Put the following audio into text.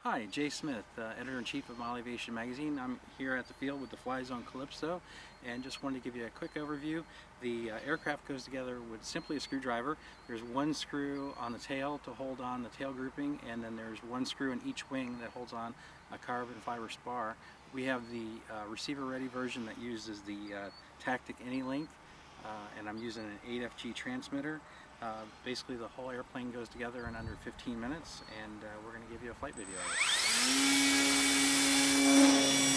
Hi, Jay Smith, Editor-in-Chief of Model Aviation magazine. I'm here at the field with the Flyzone Calypso and just wanted to give you a quick overview. The aircraft goes together with simply a screwdriver. There's one screw on the tail to hold on the tail grouping, and then there's one screw in each wing that holds on a carbon fiber spar. We have the receiver-ready version that uses the Tactic AnyLink, and I'm using an 8FG transmitter. Basically the whole airplane goes together in under 15 minutes, and we're going to give you a flight video of it.